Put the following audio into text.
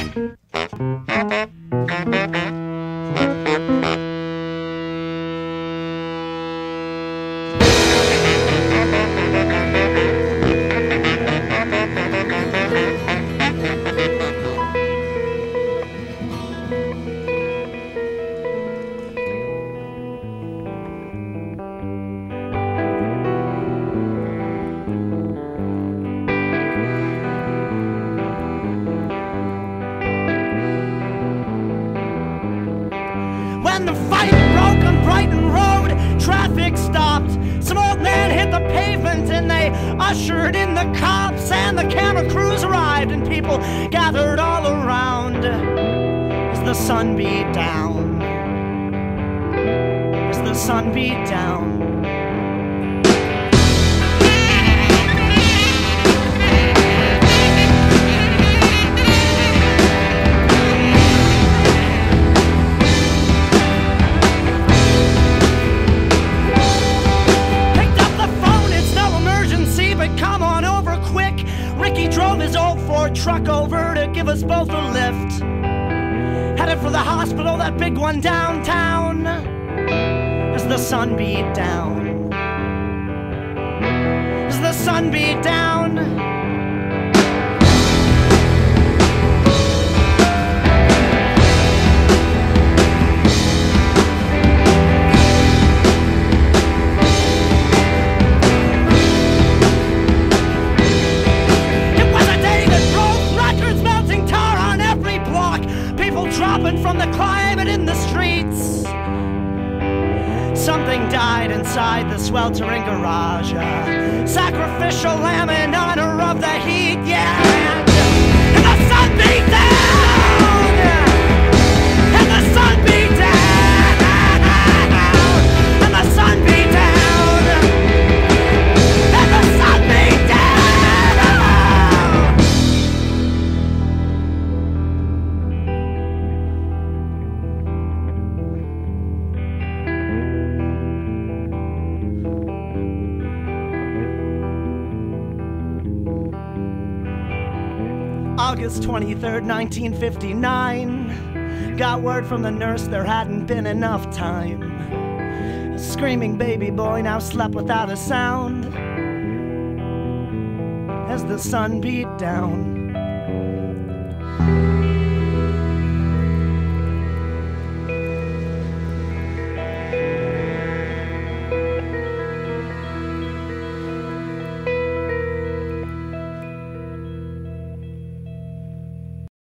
When the fight broke on Brighton Road, traffic stopped. Some old man hit the pavement and they ushered in the cops, and the camera crews arrived and people gathered all around as the sun beat down, as the sun beat down. Drove his old Ford truck over to give us both a lift. Headed for the hospital, that big one downtown, as the sun beat down, as the sun beat down. Dropping from the climate in the streets. Something died inside the sweltering garage, a sacrificial lamb in honor of the heat, yeah. And the sun beat down, and the sun beat down, and the sun beat down, and the sun beat down. August 23rd, 1959. Got word from the nurse there hadn't been enough time. A screaming baby boy now slept without a sound as the sun beat down.